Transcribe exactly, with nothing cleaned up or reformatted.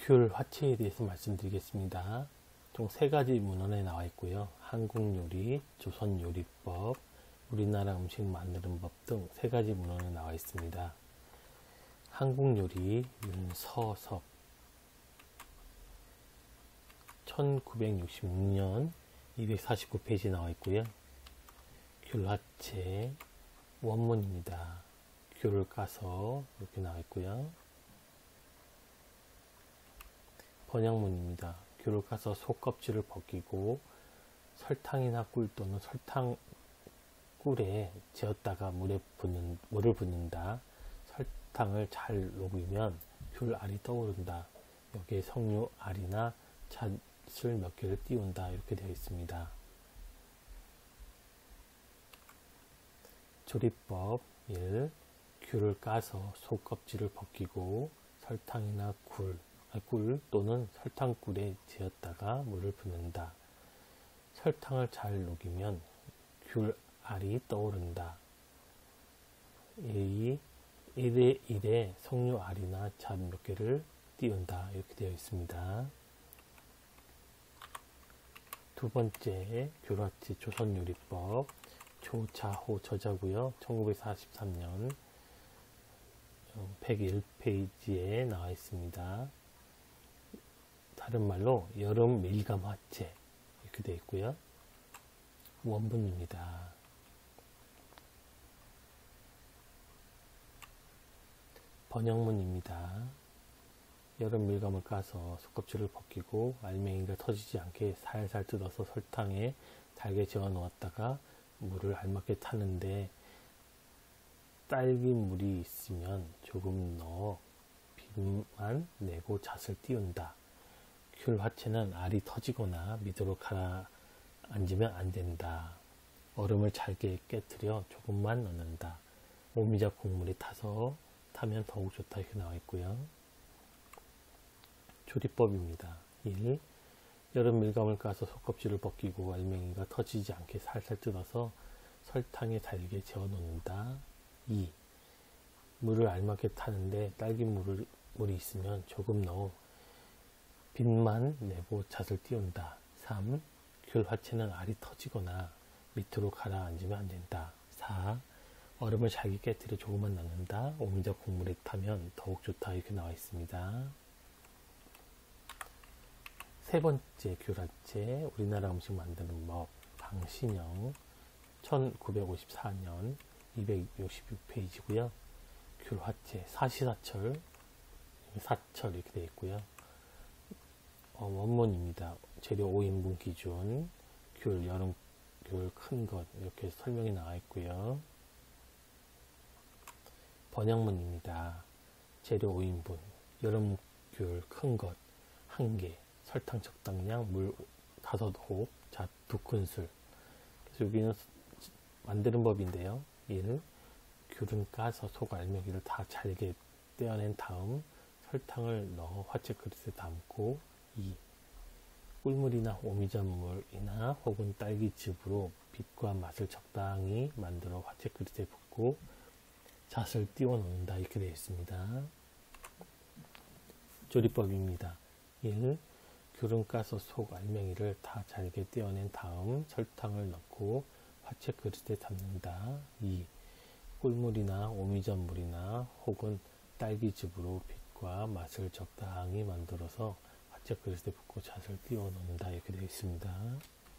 귤 화채에 대해서 말씀드리겠습니다. 총 세 가지 문헌에 나와 있고요. 한국 요리, 조선 요리법, 우리나라 음식 만드는 법 등 세 가지 문헌에 나와 있습니다. 한국 요리 윤서섭 천구백육십육 년 이백사십구 페이지 나와 있고요. 귤 화채 원문입니다. 귤을 까서 이렇게 나와 있고요. 번역문입니다. 귤을 까서 속껍질을 벗기고 설탕이나 꿀 또는 설탕 꿀에 재었다가 물에 붓는, 물을 붓는다. 설탕을 잘 녹이면 귤 알이 떠오른다. 여기에 석류 알이나 잣을 몇 개를 띄운다. 이렇게 되어 있습니다. 조리법 일. 귤을 까서 속껍질을 벗기고 설탕이나 꿀, 꿀 또는 설탕꿀에 재었다가 물을 붓는다. 설탕을 잘 녹이면 귤 알이 떠오른다. 이. 일에 일에 석류 알이나 잣 몇 개를 띄운다. 이렇게 되어 있습니다. 두 번째 귤화채 조선요리법 조자호 저자고요. 천구백사십삼 년 백일 페이지에 나와 있습니다. 다른 말로 여름 밀감 화채 이렇게 되어 있고요. 원문입니다. 번역문입니다. 여름 밀감을 까서 속껍질을 벗기고 알맹이가 터지지 않게 살살 뜯어서 설탕에 달게 재워 놓았다가 물을 알맞게 타는데 딸기물이 있으면 조금 넣어 빛만 내고 잣을 띄운다. 귤 화채는 알이 터지거나 밑으로 가라앉으면 안 된다. 얼음을 잘게 깨뜨려 조금만 넣는다. 오미자 국물이 타서 타면 더욱 좋다. 이렇게 나와 있고요. 조리법입니다. 일. 여름 밀감을 까서 속껍질을 벗기고 알맹이가 터지지 않게 살살 뜯어서 설탕에 달게 재워 놓는다. 이. 물을 알맞게 타는데 딸기 물을, 물이 있으면 조금 넣어 빛만 내고 잣을 띄운다. 삼. 귤 화채는 알이 터지거나 밑으로 가라앉으면 안 된다. 사. 얼음을 잘게 깨뜨려 조금만 넣는다. 오미자 국물에 타면 더욱 좋다. 이렇게 나와 있습니다. 세 번째 귤 화채 우리나라 음식 만드는 법 방신영 천구백오십사 년 이백육십육 페이지고요. 귤 화채 사시사철 사철 이렇게 되어 있고요. 어, 원문입니다. 재료 오 인분 기준 귤 여름 귤 큰 것 이렇게 설명이 나와 있고요. 번역문입니다. 재료 오 인분 여름 귤 큰 것 한 개 설탕 적당량 물 다섯 홉 잣 두 큰술. 그래서 여기는 만드는 법인데요. 일. 귤은 까서 속 알맹이를 다 잘게 떼어낸 다음 설탕을 넣어 화채 그릇에 담고. 이. 꿀물이나 오미자물이나 혹은 딸기즙으로 빛과 맛을 적당히 만들어 화채 그릇에 붓고 잣을 띄워 놓는다. 이렇게 되어 있습니다. 조리법입니다. 일. 귤은 까서 속 알맹이를 다 잘게 떼어낸 다음 설탕을 넣고 화채 그릇에 담는다. 이. 꿀물이나 오미자물이나 혹은 딸기즙으로 빛과 맛을 적당히 만들어서 화채 그릇에 붓고 잣을 띄워 놓는다. 이렇게 되어 있습니다.